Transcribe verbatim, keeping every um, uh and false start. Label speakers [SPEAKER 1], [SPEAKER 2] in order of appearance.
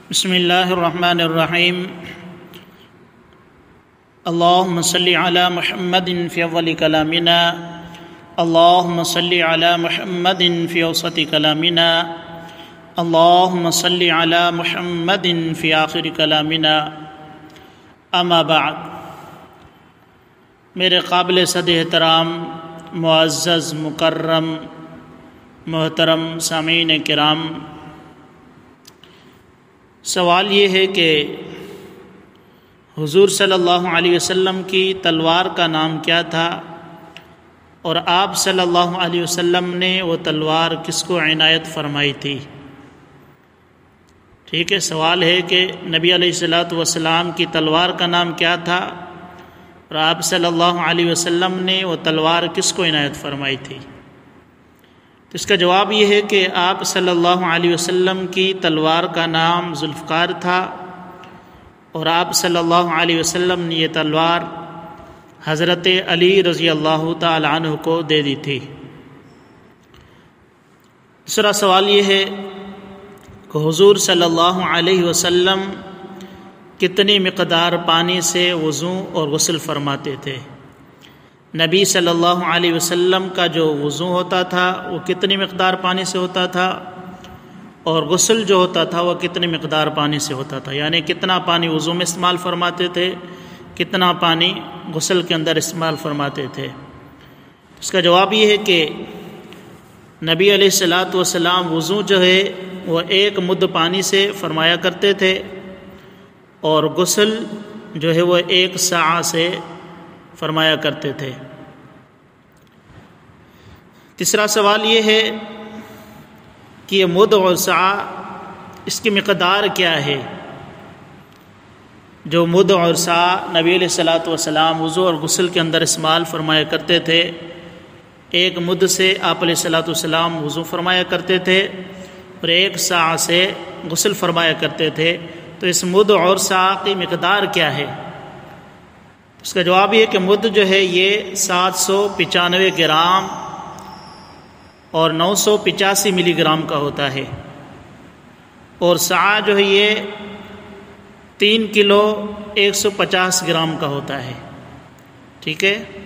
[SPEAKER 1] بسم اللہ الرحمن الرحیم اللہم صلی علی محمد فی اول کلامنا اللہم صلی علی محمد فی اوسط کلامنا اللہم صلی علی محمد فی آخر کلامنا اما بعد۔ میرے قابل صد احترام معزز مکرم محترم سامعین کرام، سوال یہ ہے کہ حضور صلی اللہ علیہ وسلم کی تلوار کا نام کیا تھا اور آپ صلی اللہ علیہ وسلم نے وہ تلوار کس کو عنایت فرمائی تھی؟ ٹھیک ہے، سوال ہے کہ نبی علیہ الصلوۃ والسلام کی تلوار کا نام کیا تھا اور آپ صلی اللہ علیہ وسلم نے وہ تلوار کس کو عنایت فرمائی تھی؟ تو اس کا جواب یہ ہے کہ آپ صلی اللہ علیہ وسلم کی تلوار کا نام ذوالفقار تھا اور آپ صلی اللہ علیہ وسلم نے یہ تلوار حضرت علی رضی اللہ تعالی عنہ کو دے دی تھی۔ دوسرا سوال یہ ہے کہ حضور صلی اللہ علیہ وسلم کتنی مقدار پانی سے وضو اور غسل فرماتے تھے؟ نبی صلی اللہ علیہ وسلم کا جو وضو ہوتا تھا وہ کتنی مقدار پانی سے ہوتا تھا اور غسل جو ہوتا تھا وہ کتنی مقدار پانی سے ہوتا تھا، یعنی کتنا پانی وضو میں استعمال فرماتے تھے، کتنا پانی غسل کے اندر استعمال فرماتے تھے؟ اس کا جواب یہ ہے کہ نبی علیہ الصلوۃ والسلام وضو جو ہے وہ ایک مد پانی سے فرمایا کرتے تھے اور غسل جو ہے وہ ایک ساعہ سے فرمایا کرتے تھے۔ تیسرا سوال یہ ہے کہ یہ مد اور ساع اس کی مقدار کیا ہے؟ جو مد اور ساع نبی علیہ الصلوۃ والسلام وضو اور غسل کے اندر استعمال فرمایا کرتے تھے، ایک مد سے آپ علیہ الصلوۃ والسلام وضو فرمایا کرتے تھے اور ایک ساع سے غسل فرمایا کرتے تھے، تو اس مد اور ساع کی مقدار کیا ہے؟ اس کا جواب یہ کہ مد جو ہے یہ سات سو پچانوے گرام اور نو سو پچاسی ملی گرام کا ہوتا ہے، اور ساع جو ہے یہ تین کلو ایک سو پچاس گرام کا ہوتا ہے۔ ٹھیک ہے۔